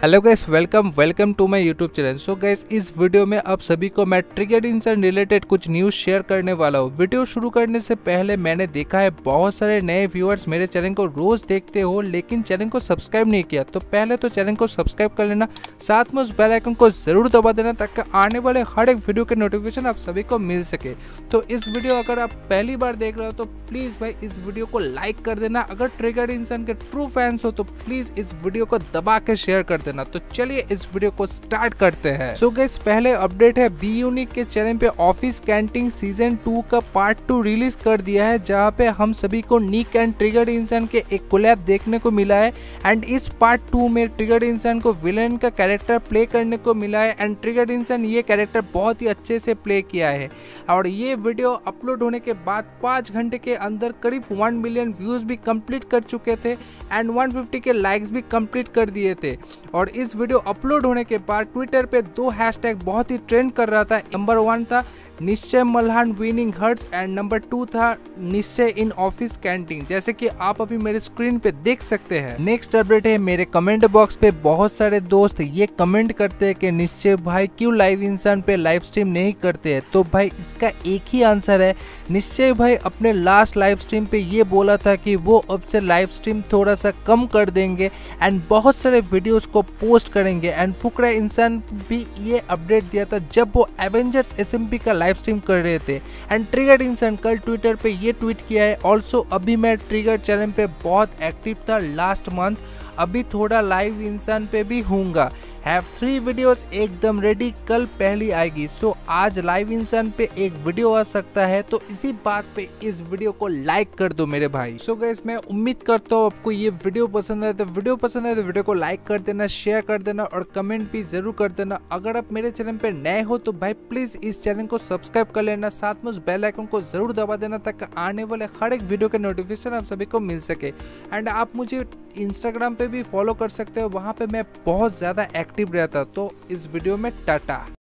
Hello guys, welcome to my YouTube channel. So guys, इस video में आप सभी को मैं ट्रिगर्ड इंसान रिलेटेड कुछ न्यूज़ शेयर करने वाला हूँ। वीडियो शुरू करने से पहले मैंने देखा है बहुत सारे नए व्यूअर्स मेरे चैनल को रोज देखते हो लेकिन चैनल को सब्सक्राइब नहीं किया, तो पहले तो चैनल को सब्सक्राइब कर लेना, साथ में उस बेल आइकन को जरूर दबा देना ताकि आने वाले हर एक वीडियो के नोटिफिकेशन आप सभी को मिल सके। तो इस वीडियो अगर आप पहली बार देख रहे हो तो प्लीज भाई इस वीडियो को लाइक कर देना। अगर ट्रिगर्ड इंसान के ट्रू फैंस हो तो प्लीज इस वीडियो को दबा के शेयर कर देना। तो चलिए इस वीडियो को स्टार्ट करते हैं। सो गाइस, पहले अपडेट है, बी यूनिक के चैनल पे ऑफिस कैंटीन सीजन 2 का पार्ट 2 रिलीज कर दिया है, जहां पे हम सभी को निक एंड ट्रिगर्ड इंसान के एक कोलैब देखने को मिला है। एंड इस पार्ट 2 में ट्रिगर्ड इंसान को विलेन का कैरेक्टर प्ले करने को मिला है एंड ट्रिगर्ड इंसान ये कैरेक्टर बहुत ही अच्छे से प्ले किया है। और ये वीडियो अपलोड होने के बाद 5 घंटे के अंदर करीब 1 मिलियन व्यूज भी कंप्लीट कर चुके थे एंड 150 के लाइक्स भी कंप्लीट कर दिए थे। और इस वीडियो अपलोड होने के बाद ट्विटर पे 2 हैशटैग बहुत ही ट्रेंड कर रहा था। नंबर 1 था Nischay Malhan winning hearts and number 2 था निश्चय इन ऑफिस कैंटीन, जैसे कि आप अभी मेरे स्क्रीन पे देख सकते हैं। नेक्स्ट अपडेट है, मेरे कमेंट बॉक्स पे बहुत सारे दोस्त ये कमेंट करते हैं कि निश्चय भाई क्यों लाइव इंसान पे लाइव स्ट्रीम नहीं करते हैं। तो भाई इसका एक ही आंसर है, निश्चय भाई अपने लास्ट लाइव स्ट्रीम पे ये बोला था कि वो अब से लाइव स्ट्रीम थोड़ा सा कम कर देंगे एंड बहुत सारे वीडियोस को पोस्ट करेंगे। एंड फुकरा इंसान भी ये अपडेट दिया था जब वो एवेंजर्स एसएमपी का लाइव स्ट्रीम कर रहे थे। एंड ट्रिगर्ड इंसान कल ट्विटर पे ये ट्वीट किया है, ऑल्सो अभी मैं ट्रिगर्ड चैनल पे बहुत एक्टिव था लास्ट मंथ, अभी थोड़ा लाइव इंसान पे भी हूँगा, हैव 3 वीडियोस एकदम रेडी, कल पहली आएगी। सो आज लाइव इंसान पे एक वीडियो आ सकता है, तो इसी बात पे इस वीडियो को लाइक कर दो मेरे भाई। सो गाइस, मैं उम्मीद करता हूँ आपको ये वीडियो पसंद आए, तो वीडियो को लाइक कर देना, शेयर कर देना और कमेंट भी जरूर कर देना। अगर आप मेरे चैनल पे नए हो तो भाई प्लीज इस चैनल को सब्सक्राइब कर लेना, साथ में उस बेल आइकन को जरूर दबा देना ताकि आने वाले हर एक वीडियो के नोटिफिकेशन आप सभी को मिल सके। एंड आप मुझे इंस्टाग्राम पे भी फॉलो कर सकते हो, वहाँ पे मैं बहुत ज़्यादा एक्टिव रहता। तो इस वीडियो में टाटा।